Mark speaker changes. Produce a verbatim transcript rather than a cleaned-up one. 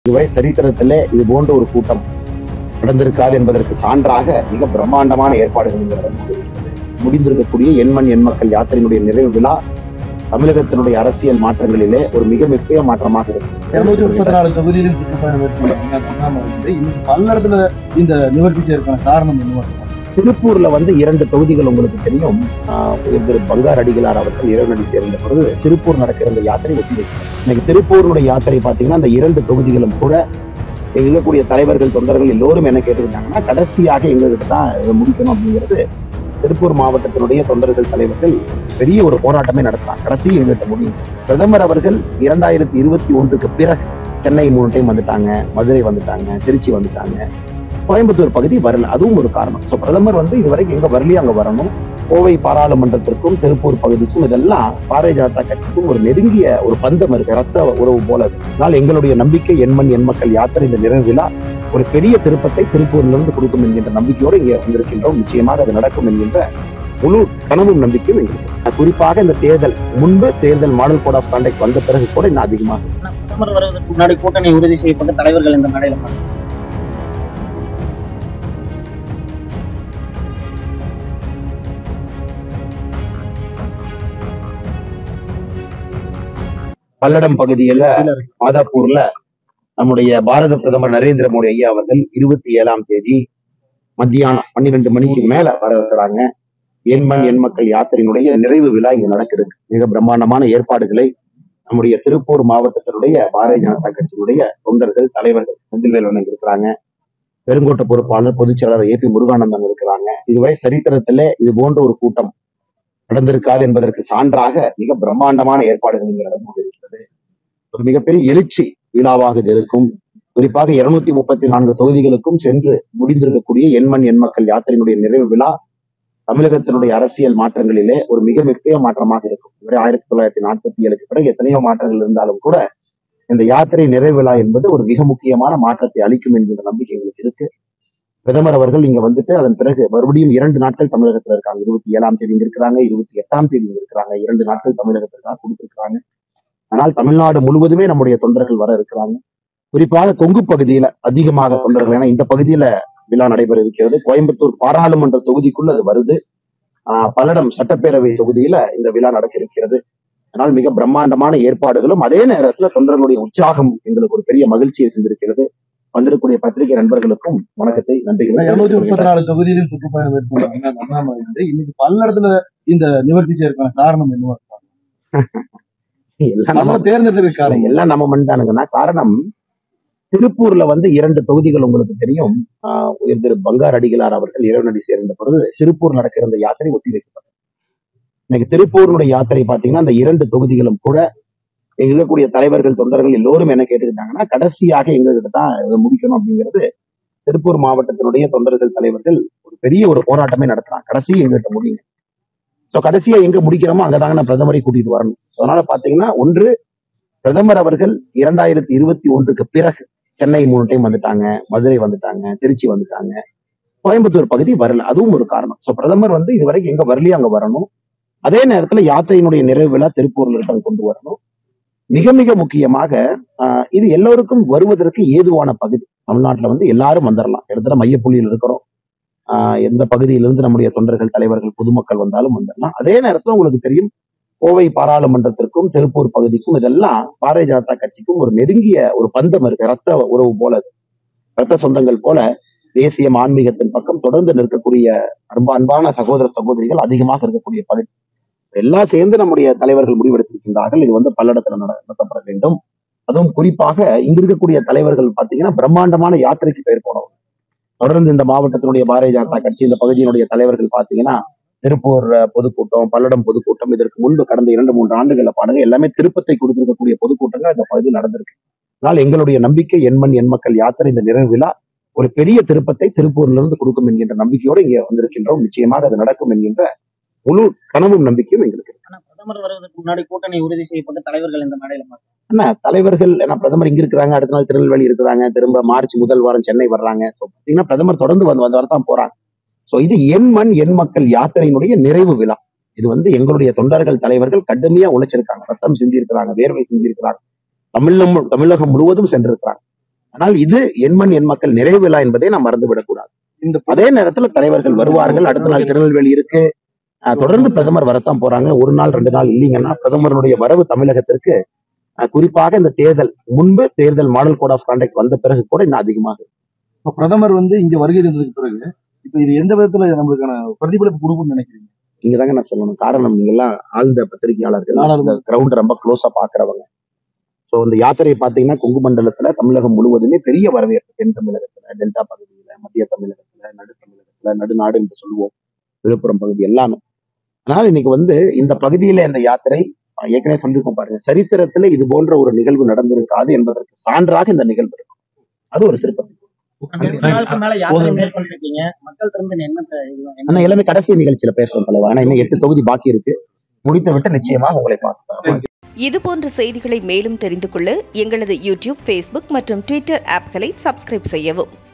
Speaker 1: இதுவரை சரித்திரத்திலே இது போன்ற ஒரு கூட்டம் நடந்திருக்காது என்பதற்கு சான்றாக மிக பிரம்மாண்டமான ஏற்பாடுகள் இங்கு நடந்து கொண்டிருக்கிறது. முடிந்திருக்கக்கூடிய எண்மண் எண் மக்கள் யாத்திரையினுடைய நிறைவு விழா தமிழகத்தினுடைய அரசியல் மாற்றங்களிலே ஒரு மிக முக்கிய மாற்றமாக இருக்கு.
Speaker 2: இருநூத்தி முப்பத்தி நாலு தொகுதியிலும் சுற்றுப்பயணம் மேற்கொண்டாங்க. பல இடத்துல இந்த நிவர்த்தி செய்யறதுக்கான காரணம் என்ன?
Speaker 1: திருப்பூர்ல வந்து இரண்டு தொகுதிகள் உங்களுக்கு தெரியும். திரு பங்கார் அடிகளார் அவர்கள் இறைவனடி சேர்ந்த பொழுது திருப்பூர் நடக்கிற இந்த யாத்திரை ஒத்தி வைக்கிறார். இன்னைக்கு திருப்பூருடைய யாத்திரை பாத்தீங்கன்னா அந்த இரண்டு தொகுதிகளும் கூட இருக்கக்கூடிய தலைவர்கள் தொண்டர்கள் எல்லோரும் என்ன கேட்டிருந்தாங்கன்னா, கடைசியாக எங்களுக்கு தான் இதை முடிக்கணும் அப்படிங்கிறது திருப்பூர் மாவட்டத்தினுடைய தொண்டர்கள் தலைவர்கள் பெரிய ஒரு போராட்டமே நடத்தினாங்க. கடைசி எங்கிட்ட முடியும். பிரதமர் அவர்கள் இரண்டாயிரத்தி இருபத்தி ஒன்றுக்கு பிறகு சென்னை மூணு டைம் வந்துட்டாங்க, மதுரை வந்துட்டாங்க, திருச்சி வந்துட்டாங்க, கோயம்புத்தூர் பகுதி வரல. அதுவும் ஒரு காரணம். சோ பிரதமர் வந்து இதுவரைக்கும் எங்க வரலையோ அங்க வரணும். கோவை பாராளுமன்றத்திற்கும் திருப்பூர் பகுதிக்கும் இதெல்லாம் பாரதிய ஜனதா கட்சிக்கும் ஒரு நெருங்கிய ஒரு பந்தம் இருக்கு, ரத்த உறவு போல. அதனால் எங்களுடைய நம்பிக்கை எண்மண் எண் மக்கள் யாத்திரை இந்த நிறைவு விழா ஒரு பெரிய திருப்பத்தை திருப்பூரிலிருந்து கொடுக்கும் என்கின்ற நம்பிக்கையோடு இங்கே வந்திருக்கின்றோம். நிச்சயமாக அது நடக்கும் என்கின்ற முழு கனவும் நம்பிக்கையும் எங்களுக்கு. குறிப்பாக இந்த தேர்தல் முன்பு தேர்தல் மாடல் கோட் ஆஃப் கான்டக்ட் வந்த பிறகு கூட இன்னும் அதிகமாக
Speaker 2: பிரதமர் வருவதற்கு முன்னாடி கூட்டணி உறுதி செய்யப்பட்ட தலைவர்கள் இந்த மேடையில
Speaker 1: பல்லடம் பகுதியில மாதாப்பூர்ல நம்முடைய பாரத பிரதமர் நரேந்திர மோடி ஐயா அவர்கள் இருபத்தி ஏழாம் தேதி மத்தியானம் பன்னிரெண்டு மணிக்கு மேல வர இருக்கிறாங்க. எண்மண் எண் மக்கள் யாத்திரையினுடைய நிறைவு விழா இங்க நடக்குது. மிக பிரம்மாண்டமான ஏற்பாடுகளை நம்முடைய திருப்பூர் மாவட்டத்தினுடைய பாரதிய ஜனதா கட்சியினுடைய தொண்டர்கள் தலைவர்கள் செந்தில்வேலன் இருக்கிறாங்க, பெருங்கோட்ட பொறுப்பாளர் பொதுச் செயலாளர் ஏ பி முருகானந்தன் இருக்கிறாங்க. இதுவரை சரித்திரத்திலே இது போன்ற ஒரு கூட்டம் நடந்திருக்காது என்பதற்கு சான்றாக மிக பிரம்மாண்டமான ஏற்பாடுகள் இங்கு நடந்து கொண்டிருக்கிறது. ஒரு மிகப்பெரிய எழுச்சி விழாவாக இது இருக்கும். குறிப்பாக இருநூத்தி முப்பத்தி நான்கு தொகுதிகளுக்கும் சென்று முடிந்திருக்கக்கூடிய எண்மண் எண் மக்கள் யாத்திரையினுடைய நிறைவு விழா தமிழகத்தினுடைய அரசியல் மாற்றங்களிலே ஒரு மிக முக்கிய மாற்றமாக இருக்கும். இவரை ஆயிரத்தி தொள்ளாயிரத்தி நாற்பத்தி ஏழுக்கு பிறகு எத்தனையோ மாற்றங்கள் இருந்தாலும் கூட இந்த யாத்திரை நிறைவு விழா என்பது ஒரு மிக முக்கியமான மாற்றத்தை அளிக்கும் என்கின்ற நம்பிக்கை எங்களுக்கு இருக்கு. பிரதமர் அவர்கள் இங்க வந்துட்டு அதன் பிறகு மறுபடியும் இரண்டு நாட்கள் தமிழகத்துல இருக்காங்க. இருபத்தி ஏழாம் தேதி இங்க இருக்கிறாங்க, இருபத்தி எட்டாம் தேதி இங்க இருக்கிறாங்க. இரண்டு நாட்கள் தமிழகத்திற்காக கொடுத்திருக்காங்க. ஆனால் தமிழ்நாடு முழுவதுமே நம்முடைய தொண்டர்கள் வர இருக்கிறாங்க. குறிப்பாக கொங்கு பகுதியில அதிகமாக தொண்டர்கள், ஏன்னா இந்த பகுதியில விழா நடைபெற இருக்கிறது. கோயம்புத்தூர் பாராளுமன்ற தொகுதிக்குள்ள அது வருது. ஆஹ் பல்லடம் சட்டப்பேரவை தொகுதியில இந்த விழா நடக்க இருக்கிறது. அதனால் மிக பிரம்மாண்டமான ஏற்பாடுகளும் அதே நேரத்துல தொண்டர்களுடைய உற்சாகம் எங்களுக்கு ஒரு பெரிய மகிழ்ச்சியை செஞ்சிருக்கிறது. வந்திருக்கக்கூடிய பத்திரிகை நண்பர்களுக்கும் வணக்கத்தை நன்றிகள்.
Speaker 2: இருநூத்தி முப்பத்தி நாலு தொகுதியிலும் சுற்றுப்பயணம் மேற்கொண்டாங்க. இன்னைக்கு பல இடத்துல இந்த நிவர்த்தி செய்யறதுக்கான காரணம் என்ன?
Speaker 1: எல்லாம்
Speaker 2: தேர்ந்தெடுக்க
Speaker 1: எல்லாம் நம்ம மண்தானுங்கன்னா காரணம். திருப்பூர்ல வந்து இரண்டு தொகுதிகள் உங்களுக்கு தெரியும். ஆஹ் திரு பங்கார் அடிகளார் அவர்கள் இறைவனடி சேர்ந்த பொழுது திருப்பூர் நடக்கிற இந்த யாத்திரை ஒத்தி வைக்கப்பட்டது. இன்னைக்கு திருப்பூருடைய யாத்திரை பாத்தீங்கன்னா அந்த இரண்டு தொகுதிகளும் கூட இருக்கக்கூடிய தலைவர்கள் தொண்டர்கள் எல்லோரும் என்ன கேட்டுக்கிட்டாங்கன்னா, கடைசியாக எங்ககிட்ட தான் இதை முடிக்கணும் அப்படிங்கிறது திருப்பூர் மாவட்டத்தினுடைய தொண்டர்கள் தலைவர்கள் ஒரு பெரிய ஒரு போராட்டமே நடத்துறாங்க. கடைசி எங்ககிட்ட முடியுங்க. சோ கடைசியா எங்க முடிக்கிறோமோ அங்கதாங்க நான் பிரதமரை கூட்டிட்டு வரணும். அதனால பாத்தீங்கன்னா, ஒன்று பிரதமர் அவர்கள் இரண்டாயிரத்தி இருபத்தி ஒன்றுக்கு பிறகு சென்னை மூணு டைம் வந்துட்டாங்க, மதுரை வந்துட்டாங்க, திருச்சி வந்துட்டாங்க, கோயம்புத்தூர் பகுதி வரல. அதுவும் ஒரு காரணம். சோ பிரதமர் வந்து இதுவரைக்கும் எங்க வரலையோ அங்க வரணும். அதே நேரத்துல யாத்திரையினுடைய நிறைவு விழா திருப்பூர்ல இருக்க கொண்டு வரணும். மிக மிக முக்கியமாக ஆஹ் இது எல்லோருக்கும் வருவதற்கு ஏதுவான பகுதி. தமிழ்நாட்டுல வந்து எல்லாரும் வந்துடலாம். இடத்துல மையப்புள்ளியில் இருக்கிறோம். ஆஹ் எந்த பகுதியிலிருந்து நம்முடைய தொண்டர்கள் தலைவர்கள் பொதுமக்கள் வந்தாலும் வந்துடலாம். அதே நேரத்துல உங்களுக்கு தெரியும், கோவை பாராளுமன்றத்திற்கும் திருப்பூர் பகுதிக்கும் இதெல்லாம் பாரதிய ஜனதா கட்சிக்கும் ஒரு நெருங்கிய ஒரு பந்தம் இருக்கு, ரத்த உறவு போல, ரத்த சொந்தங்கள் போல. தேசிய ஆன்மீகத்தின் பக்கம் தொடர்ந்து நிற்கக்கூடிய அன்பா அன்பான சகோதர சகோதரிகள் அதிகமாக இருக்கக்கூடிய பகுதி. எல்லாம் சேர்ந்து நம்முடைய தலைவர்கள் முடிவெடுத்திருக்கின்றார்கள். இது வந்து பல்லடத்துல நடத்தப்பட வேண்டும். அதுவும் குறிப்பாக இங்க இருக்கக்கூடிய தலைவர்கள் பாத்தீங்கன்னா பிரம்மாண்டமான யாத்திரைக்கு பெயர் போனவங்க. தொடர்ந்து இந்த மாவட்டத்தினுடைய பாரதிய ஜனதா கட்சி இந்த பகுதியினுடைய தலைவர்கள் பாத்தீங்கன்னா திருப்பூர் பொதுக்கூட்டம், பல்லடம் பொதுக்கூட்டம், இதற்கு முன்பு கடந்த இரண்டு மூன்று ஆண்டுகள பாருங்க எல்லாமே திருப்பத்தை கொடுத்திருக்கக்கூடிய பொதுக்கூட்டங்கள் அந்த பகுதியில் நடந்திருக்கு. அதனால் எங்களுடைய நம்பிக்கை எண்மண் எண் மக்கள் யாத்திரை இந்த நிறைவு விழா ஒரு பெரிய திருப்பத்தை திருப்பூரிலிருந்து கொடுக்கும் என்கின்ற நம்பிக்கையோடு இங்கே வந்திருக்கின்றோம். நிச்சயமாக அது நடக்கும் என்கின்ற முழு கனவும் நம்பிக்கையும் எங்களுக்கு.
Speaker 2: பிரதமர் வருவதற்கு முன்னாடி கூட்டணி உறுதி செய்யப்பட்ட தலைவர்கள் இந்த மேடையில
Speaker 1: என்ன தலைவர்கள், ஏன்னா பிரதமர் இங்க இருக்கிறாங்க, அடுத்த நாள் திருநெல்வேலி இருக்கிறாங்க, திரும்ப மார்ச் முதல் வாரம் சென்னை வர்றாங்க. சோ பாத்தீங்கன்னா பிரதமர் தொடர்ந்து வந்து வந்து வரதான் போறாங்க. சோ இது எண்மண் எண் மக்கள் யாத்திரையினுடைய நிறைவு விழா. இது வந்து எங்களுடைய தொண்டர்கள் தலைவர்கள் கடுமையா உழைச்சிருக்காங்க, ரத்தம் சிந்தி இருக்கிறாங்க, வேர்வை சிந்தி இருக்கிறாங்க. தமிழகம் தமிழகம் முழுவதும் சென்றிருக்கிறாங்க. ஆனால் இது எண்மண் எண் மக்கள் நிறைவு விழா என்பதை நாம் மறந்துவிடக்கூடாது.
Speaker 2: இந்த
Speaker 1: அதே நேரத்துல தலைவர்கள் வருவார்கள். அடுத்த நாள் திருநெல்வேலி இருக்கு. அஹ் தொடர்ந்து பிரதமர் வரத்தான் போறாங்க. ஒரு நாள் ரெண்டு நாள் இல்லைங்கன்னா பிரதமருடைய வரவு தமிழகத்திற்கு அஹ் குறிப்பாக இந்த தேர்தல் முன்பு தேர்தல் மாடல் கோட் ஆஃப் கான்டக்ட் வந்த பிறகு கூட இன்னும் அதிகமாக இருக்கும்.
Speaker 2: இப்ப பிரதமர் வந்து இங்க வருகை இருந்ததுக்கு பிறகு இப்ப இது எந்த விதத்துல நம்மளுக்கான பிரதிபலிப்பு கொடுக்கும்னு நினைக்கிறீங்க?
Speaker 1: நீங்க தாங்க நான் சொல்லணும். காரணம் நீங்க எல்லாம் ஆழ்ந்த பத்திரிகையாளர்கள்,
Speaker 2: நாடாளுமன்ற
Speaker 1: கிரவுண்ட் ரொம்ப க்ளோஸா பாக்குறவங்க. சோ இந்த யாத்திரையை பாத்தீங்கன்னா கொங்கு மண்டலத்துல தமிழகம் முழுவதுமே பெரிய வரவேற்பு. தென் தமிழகத்துல, டெல்டா பகுதியில, மத்திய தமிழகத்துல, நடு தமிழகத்துல, நடுநாடு என்று சொல்லுவோம், விழுப்புரம் பகுதி எல்லாமே. ஆனால் இன்னைக்கு வந்து இந்த பகுதியில இந்த யாத்திரை அஹ், ஏற்கனவே சொல்லிருக்கோம் பாருங்க, சரித்திரத்துல இது போன்ற ஒரு நிகழ்வு நடந்திருக்காது என்பதற்கு சான்றாக இந்த நிகழ்வு இருக்கும். அது ஒரு சிறப்பு.
Speaker 3: ரெண்டு நாளுக்கு மேல யாத்திரை மேற்கொண்டிருக்கீங்க. மக்கள் திரும்ப என்னத்தை இது-
Speaker 1: ஆனா எல்லாமே கடைசி நிகழ்ச்சியில பேசுறோம் தலைவா. ஆனா இன்னும் எட்டு தொகுதி பாக்கி இருக்கு. முடித்து விட்டு நிச்சயமாக உங்களை பார்க்கிறோம்.
Speaker 4: இதுபோன்ற செய்திகளை மேலும் தெரிந்து கொள்ள எங்களது யூடியூப், ஃபேஸ்புக் மற்றும் ட்விட்டர் ஆப்களை சப்ஸ்கிரைப் செய்யவும்.